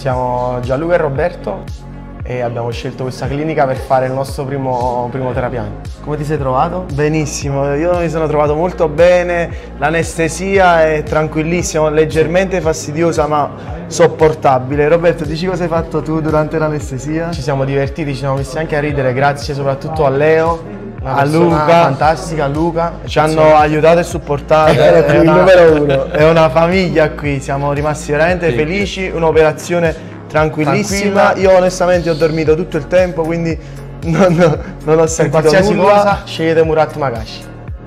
Siamo Gianluca e Roberto e abbiamo scelto questa clinica per fare il nostro primo terapiante. Come ti sei trovato? Benissimo, io mi sono trovato molto bene, l'anestesia è tranquillissima, leggermente fastidiosa ma sopportabile. Roberto, dici cosa hai fatto tu durante l'anestesia? Ci siamo divertiti, ci siamo messi anche a ridere, grazie soprattutto a Leo, a Luca, fantastica, a Luca. Ci hanno aiutato e supportato, è il numero uno. È una famiglia qui, siamo rimasti veramente felici, un'operazione tranquillissima. Io onestamente ho dormito tutto il tempo, quindi non ho sentito qualsiasi nulla. cosa scegliete Murat Makashi.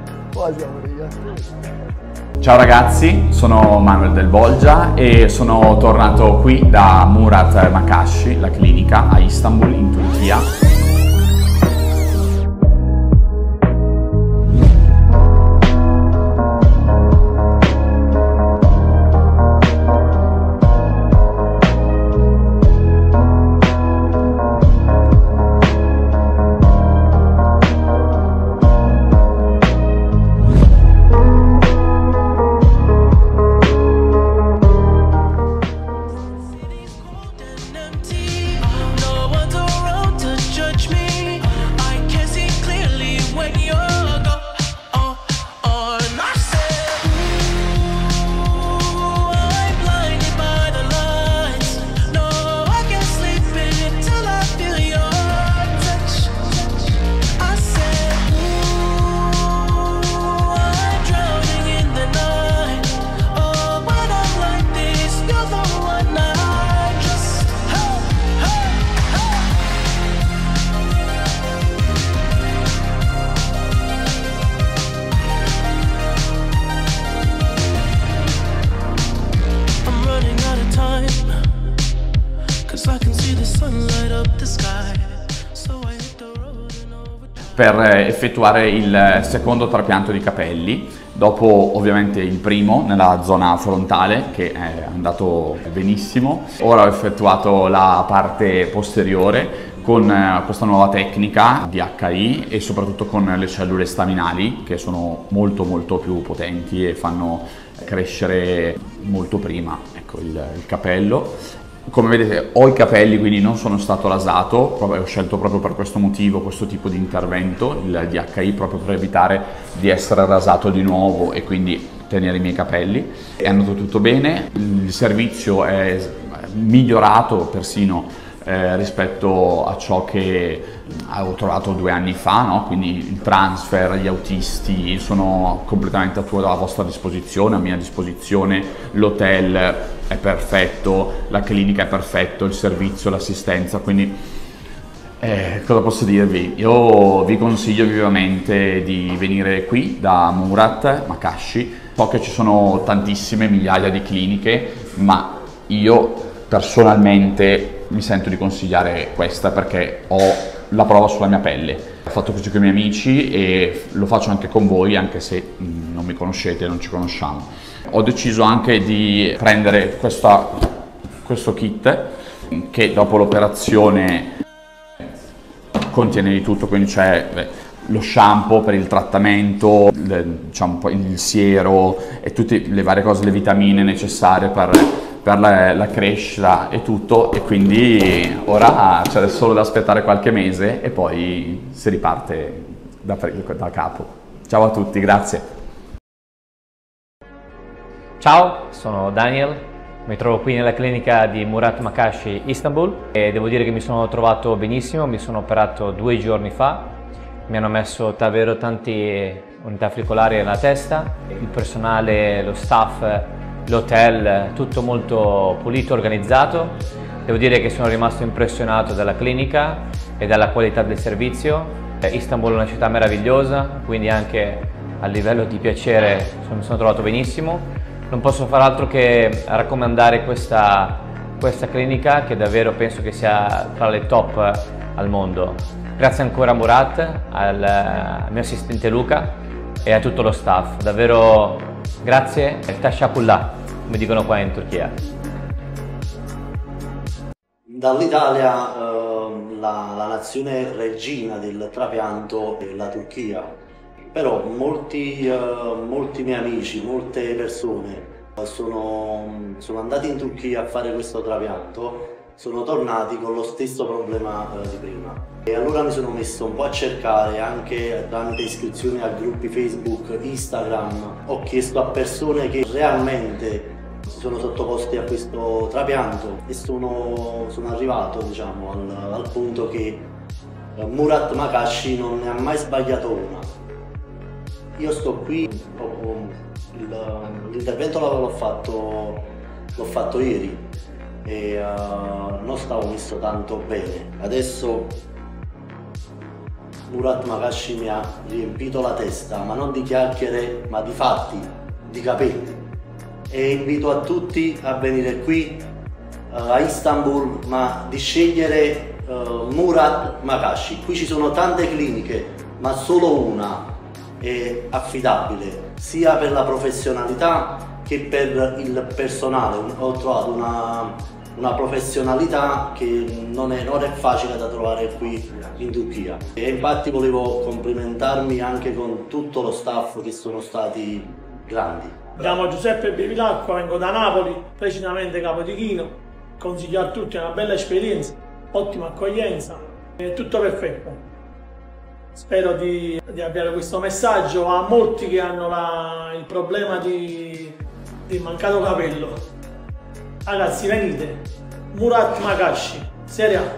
Ciao ragazzi, sono Manuel Del Bolgia e sono tornato qui da Murat Makashi, la clinica a Istanbul in Turchia. Per effettuare il secondo trapianto di capelli, dopo ovviamente il primo nella zona frontale che è andato benissimo. Ora ho effettuato la parte posteriore con questa nuova tecnica di HI e soprattutto con le cellule staminali che sono molto più potenti e fanno crescere molto prima, ecco, il capello. Come vedete ho i capelli, quindi non sono stato rasato, ho scelto proprio per questo motivo questo tipo di intervento, il DHI, proprio per evitare di essere rasato di nuovo e quindi tenere i miei capelli. È andato tutto bene, il servizio è migliorato persino rispetto a ciò che ho trovato 2 anni fa, no? Quindi il transfer, gli autisti sono completamente a vostra disposizione, a mia disposizione, l'hotel è perfetto, la clinica è perfetto, il servizio, l'assistenza, quindi cosa posso dirvi? Io vi consiglio vivamente di venire qui da Murat Makashi. So che ci sono tantissime migliaia di cliniche, ma io personalmente mi sento di consigliare questa perché ho la prova sulla mia pelle. Ho fatto così con i miei amici e lo faccio anche con voi, anche se non mi conoscete, non ci conosciamo. Ho deciso anche di prendere questo kit che dopo l'operazione contiene di tutto, quindi c'è lo shampoo per il trattamento, diciamo, il siero e tutte le varie cose, le vitamine necessarie per la crescita e tutto, e quindi ora c'è solo da aspettare qualche mese e poi si riparte da capo. Ciao a tutti, grazie. Ciao, sono Daniel, mi trovo qui nella clinica di Murat Makashi Istanbul e devo dire che mi sono trovato benissimo, mi sono operato 2 giorni fa, mi hanno messo davvero tante unità folicolari nella testa, il personale, lo staff, l'hotel, tutto molto pulito, organizzato. Devo dire che sono rimasto impressionato dalla clinica e dalla qualità del servizio. Istanbul è una città meravigliosa, quindi anche a livello di piacere mi sono trovato benissimo. Non posso far altro che raccomandare questa clinica, che davvero penso che sia tra le top al mondo. Grazie ancora a Murat, al mio assistente Luca e a tutto lo staff. Davvero grazie e Tashakullah, come dicono qua in Turchia. Dall'Italia la nazione regina del trapianto è la Turchia, però molti miei amici, molte persone Sono andati in Turchia a fare questo trapianto, sono tornati con lo stesso problema di prima. E allora mi sono messo un po' a cercare anche tramite iscrizioni a gruppi Facebook, Instagram. Ho chiesto a persone che realmente si sono sottoposti a questo trapianto e sono arrivato, diciamo, al punto che Murat Makashi non ne ha mai sbagliato una. Io sto qui, l'intervento l'ho fatto ieri e non stavo messo tanto bene. Adesso Murat Makashi mi ha riempito la testa, ma non di chiacchiere, ma di fatti, di capelli. E invito a tutti a venire qui a Istanbul, ma di scegliere Murat Makashi. Qui ci sono tante cliniche, ma solo una è affidabile, sia per la professionalità che per il personale. Ho trovato una professionalità che non è facile da trovare qui in Turchia. E infatti volevo complimentarmi anche con tutto lo staff, che sono stati grandi. Mi chiamo Giuseppe Bevilacqua, vengo da Napoli, precisamente Capodichino. Consiglio a tutti una bella esperienza, ottima accoglienza, è tutto perfetto. Spero di avviare questo messaggio a molti che hanno il problema di mancato capello. Ragazzi, venite, Murat Makashi, Serie A.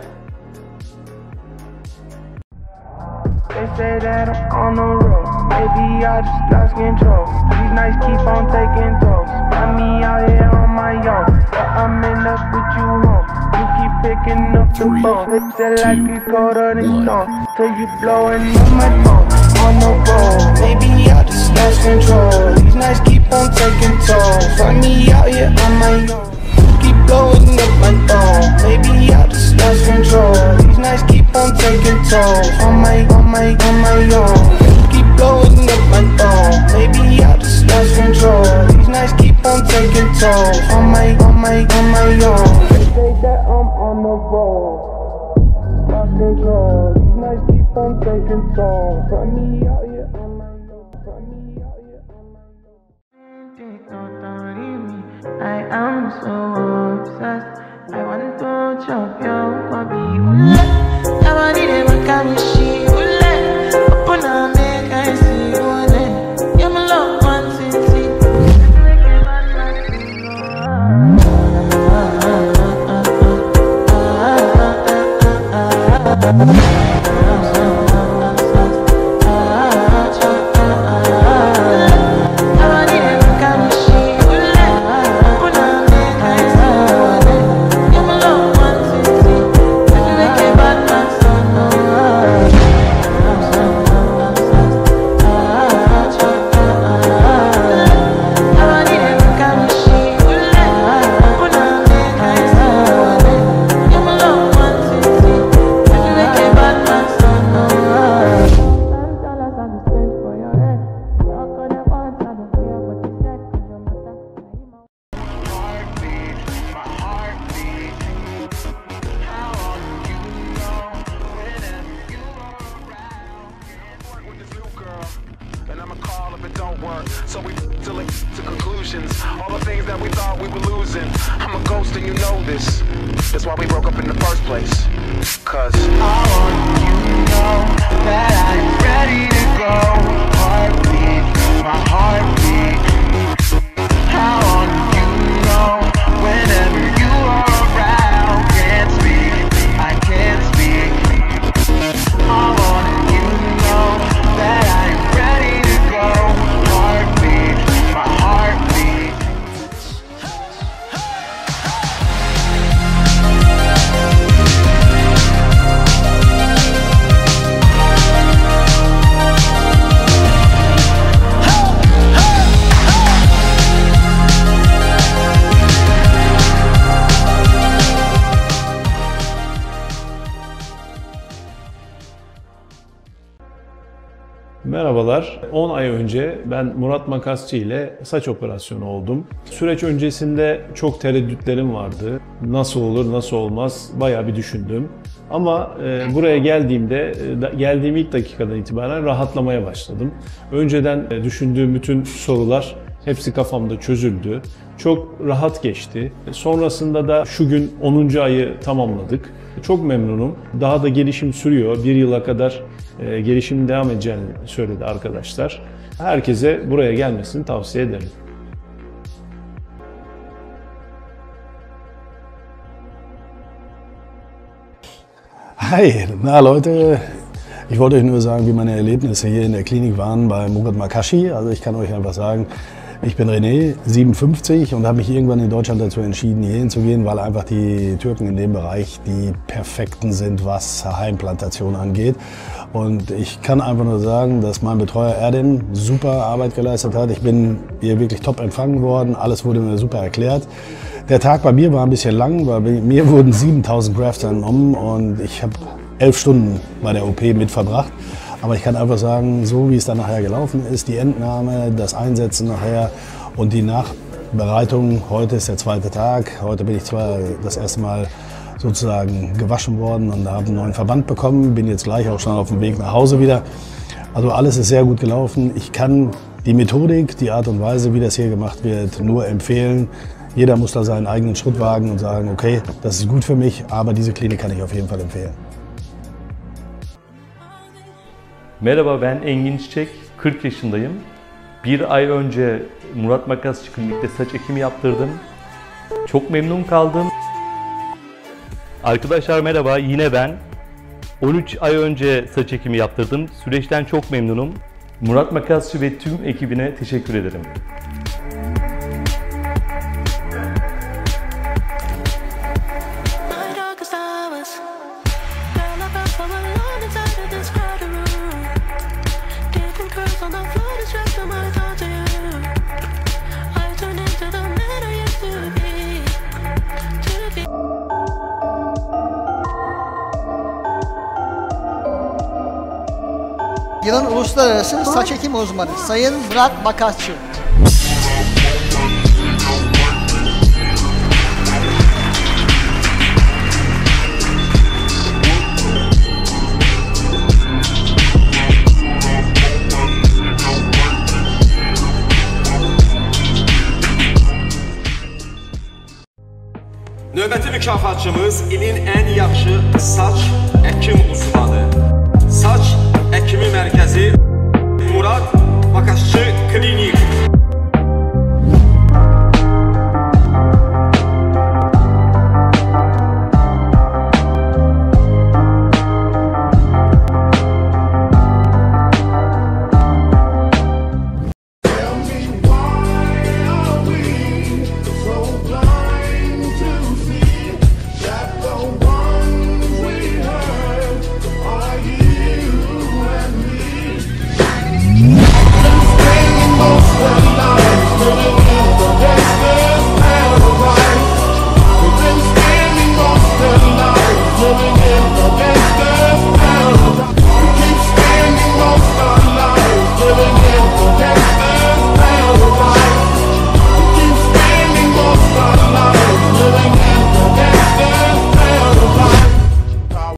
They say that I'm on the road, maybe I just lost control. These nights keep on taking tolls. Find me out here on my own, but I'm in love with you home. You keep picking up the phone, it's like it's colder than stone. Till you blowing up my phone, on the road, maybe I just lost control. These nights keep on taking tolls. Find me out here on my own. Keep blowing up my phone, maybe I just lost control. These nights keep on taking tolls on my own. Keep blowing up my phone, maybe I just lost control. These nights keep on taking tolls on my own. They say that I'm on the road, lost control. These nights keep on taking tolls. Find me out here on my own. Find me out here on my own. I am so obsessed. I want to chop your body. Nobody ever come she will open up, make I see you. You're my love, one city. So we till it to conclusions. All the things that we thought we were losing. I'm a ghost and you know this. That's why we broke up in the first place. Cause I want you to know that I'm ready to go. Heartbeat, my heartbeat. I want you to know whenever you are around. Can't speak, I can't speak. I want you to know that I'm ready to go. Heartbeat, my heartbeat. Merhabalar. 10 ay önce ben Murat Makasçı ile saç operasyonu oldum. Süreç öncesinde çok tereddütlerim vardı. Nasıl olur, nasıl olmaz bayağı bir düşündüm. Ama buraya geldiğim ilk dakikadan itibaren rahatlamaya başladım. Önceden düşündüğüm bütün sorular Hepsi kafamda çözüldü. Çok rahat geçti. Sonrasında da şu gün 10. ayı tamamladık. Çok memnunum. Daha da gelişim sürüyor. Bir yıla kadar gelişim devam edeceğini söyledi arkadaşlar. Herkese buraya gelmesini tavsiye ederim. Hi, na Leute, ich wollte euch nur sagen, wie meine Erlebnisse hier in der Klinik waren bei Murat Makashi. Also ich kann euch einfach sagen, ich bin René, 57 und habe mich irgendwann in Deutschland dazu entschieden, hier hinzugehen, weil einfach die Türken in dem Bereich die perfekten sind, was Haarimplantation angeht. Und ich kann einfach nur sagen, dass mein Betreuer Erdin super Arbeit geleistet hat. Ich bin hier wirklich top empfangen worden, alles wurde mir super erklärt. Der Tag bei mir war ein bisschen lang, weil bei mir wurden 7000 Grafts entnommen und ich habe 11 Stunden bei der OP mit verbracht. Aber ich kann einfach sagen, so wie es dann nachher gelaufen ist, die Entnahme, das Einsetzen nachher und die Nachbereitung, heute ist der zweite Tag. Heute bin ich zwar das erste Mal sozusagen gewaschen worden und habe einen neuen Verband bekommen, bin jetzt gleich auch schon auf dem Weg nach Hause wieder. Also alles ist sehr gut gelaufen. Ich kann die Methodik, die Art und Weise, wie das hier gemacht wird, nur empfehlen. Jeder muss da seinen eigenen Schritt wagen und sagen, okay, das ist gut für mich, aber diese Klinik kann ich auf jeden Fall empfehlen. Merhaba, ben Engin Çiçek, 40 yaşındayım. Bir ay önce Murat Makasçı Klinik'te saç ekimi yaptırdım. Çok memnun kaldım. Arkadaşlar merhaba, yine ben. 13 ay önce saç ekimi yaptırdım. Süreçten çok memnunum. Murat Makasçı ve tüm ekibine teşekkür ederim. Yılın uluslararası saç ekim uzmanı Sayın Murat Makasçı. Növbəti mükafatçımız ilin ən yaxşı saç əkim uzmanı. Saç Əkimi Mərkəzi Murat Makasçı Klinik.